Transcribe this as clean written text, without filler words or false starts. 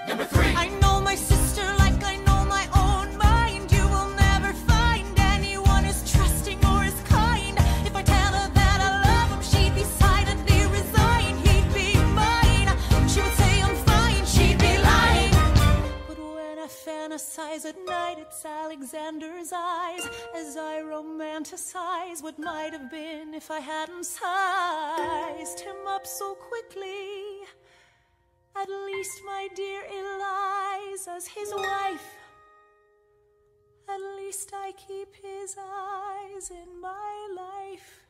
Number 3. I know my sister like I know my own mind. You will never find anyone as trusting or as kind. If I tell her that I love him, she'd be silently resigned. He'd be mine. She would say I'm fine, she'd be lying. But when I fantasize at night, it's Alexander's eyes as I romanticize what might have been if I hadn't sized him up so quickly. At least, my dear Eliza's his wife. At least I keep his eyes in my life.